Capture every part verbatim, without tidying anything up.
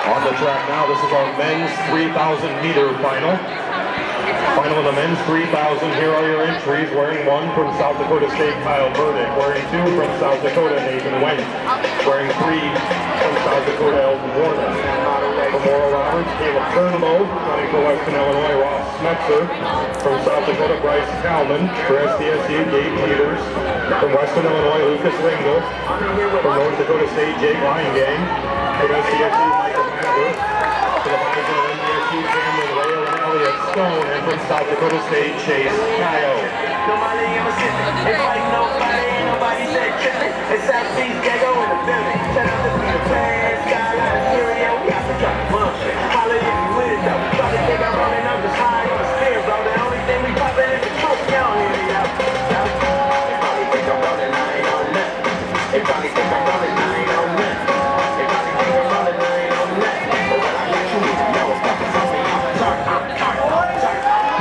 On the track now, this is our men's three thousand meter final. Final in the men's three thousand, here are your entries. Wearing one from South Dakota State, Kyle Burdick. Wearing two from South Dakota, Nathan Wendt. Wearing three from South Dakota, Eldon Warner. From Oral Roberts, Caleb Turnbow. Running for Western Illinois, Ross Smetzer. From South Dakota, Bryce Kalman. For S D S U, Gabe Peters. From Western Illinois, Lucas Ringel. From North Dakota State, Jake Leingang. From S D S U, Michael Mander. For the Bison of N D S U, Cameron Whale and Elliott Stone. And from South Dakota State, Chase Kyle. Nobody ever said it. It's like nobody, ain't nobody said tripping. It's South Beach, Jago in the building. Shout out to Peter Pan, Skyline, Syria. We got to try to bump it. Holla if you with it though. Try to think I'm running up the high on the spear, bro. The only thing we poppin' is the truck. Y'all hear me out. They probably think I'm running, I ain't on that. They probably think I'm running, I ain't on that. They probably think I'm running, I ain't on that. But what I got you need to know is that I'm something I'm turn, I'm turn, I'm turn.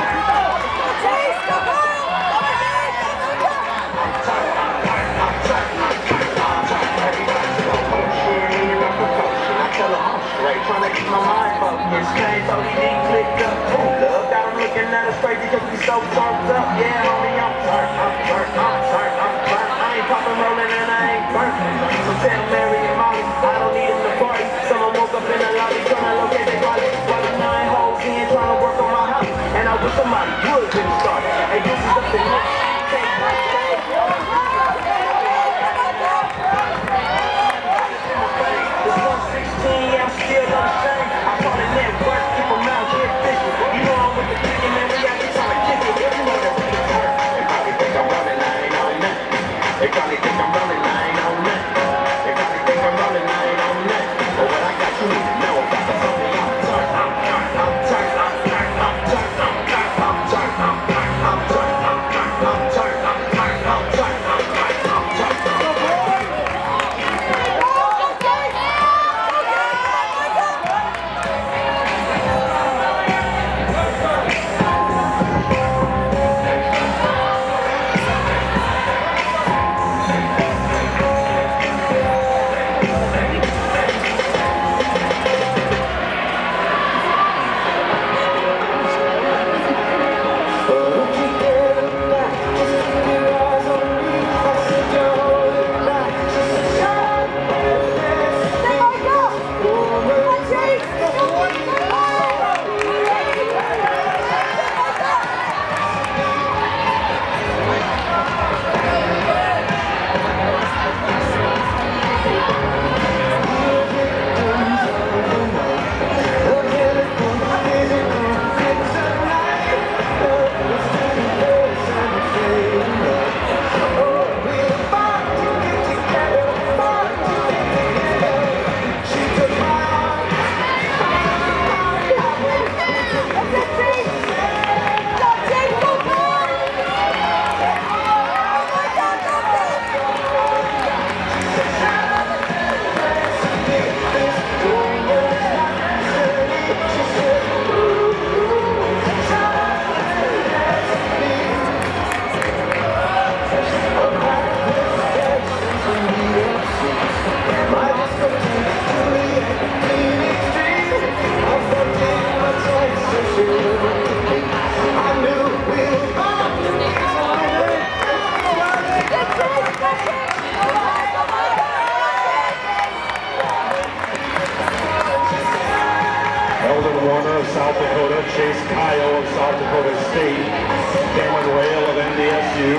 Trying to keep my mind focused, change O D D clicked up. Ooh, love got him looking at us crazy because we so turned up. Yeah, homie, I'm turned, I'm turned, I'm turned, I'm turned. I ain't popping, rolling, and I ain't burnt. So tell Mary and Molly, I don't need them to party. Someone woke up in the lobby trying to locate their body. While the nine hoes in trying to work on my house. And I wish somebody would get started. Hey, this is up to next. Can't break that. It's one sixteen, yeah, I'm still on the same. I call it network, keep them out here fishing. You know I'm with the chicken, man, we got to try to kick it. You know that we can work. They probably think I'm running, I ain't on that. They probably think I'm running, I ain't on that. They probably think I'm running, I ain't on that. But what I got you need to know is that the homie I'm turned, I'm turned, I'm turned, I'm turned, I'm turned, I'm turned, I'm turned, I'm turned, I'm turned, I'm turned, I'm turned, I'm turned, I'm turned, I'm turned, I'm turned. Eldon Warner of South Dakota, Chase Kyle of South Dakota State, Cameron Whale of N D S U,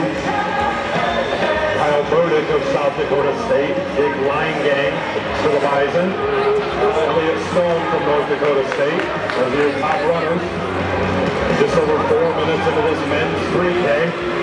Kyle Burdick of South Dakota State, Jake Leingang for the Bison, Elliott Stone from North Dakota State, as your top runners. Just over four minutes into this men's three K.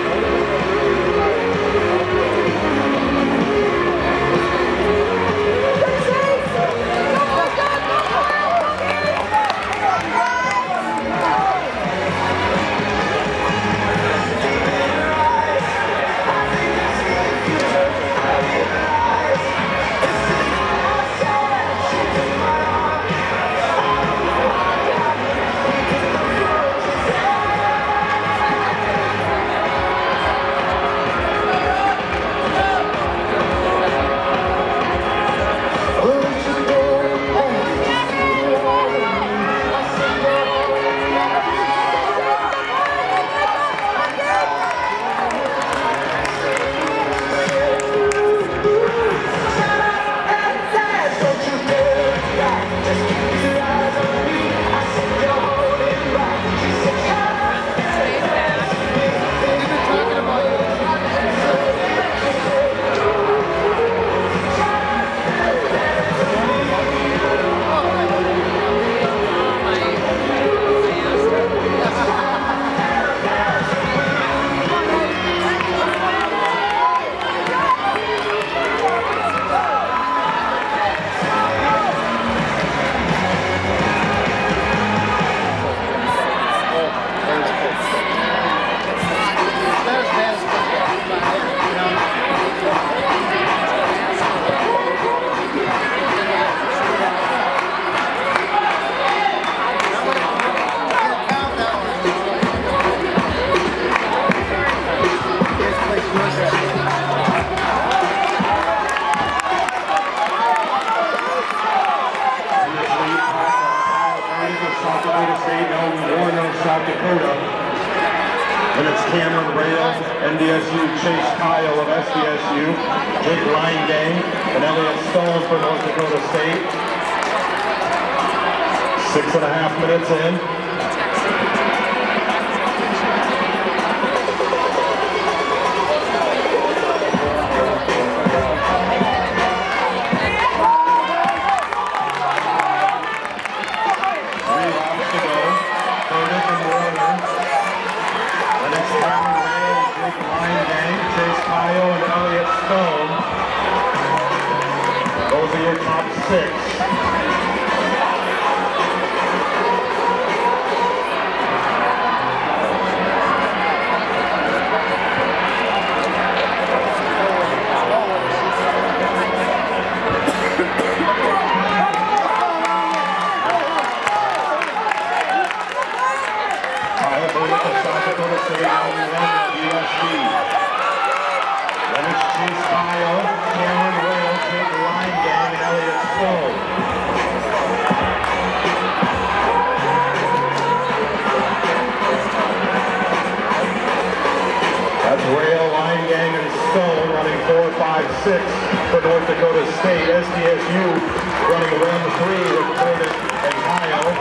South Dakota. And it's Cameron Rail, N D S U, Chase Kyle of S D S U, Jake Leingang, and Elliott Stone for North Dakota State. Six and a half minutes in. Those are your top six. Kyle Burdick of South Dakota State on the run at U S C. Then it's Chase Kyle, Cameron Rail, Jake Leingang, and Elliott Stone. That's Rail, Leingang, and Stone running four, five, six for North Dakota State. S D S U running one, three with Burdick and Kyle.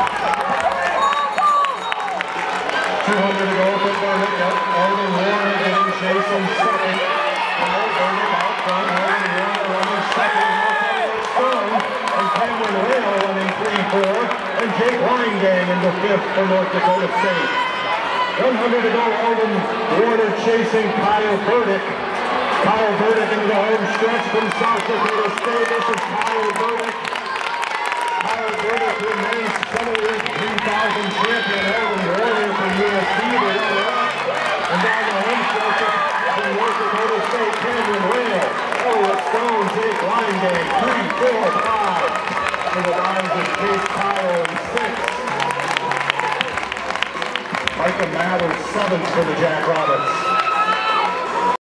two hundred to go for Burdick. Yep. Alden Warner getting chase in second. Kyle Burdick out front. Alden Warner running second. Stone and Cameron Rail running three, four. And Jake Leingang into fifth for North Dakota State. one hundred to go. Alden Warner chasing Kyle Burdick. Kyle Burdick into the home stretch from South Dakota State. This is Kyle Burdick. Kyle Burdick remains Summerlin three thousand champion. Alden Warner from U S C to run up. And down the home stretch from North Dakota State, Cameron Rail. Elliott Stone, Jake Leingang, three, four, five. For the lines of Chase Kyle and six. Micah Mathers, seventh for the Jackrabbits.